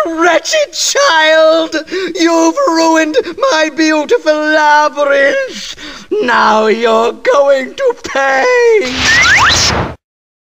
Wretched child! You've ruined my beautiful labyrinth! Now you're going to pay!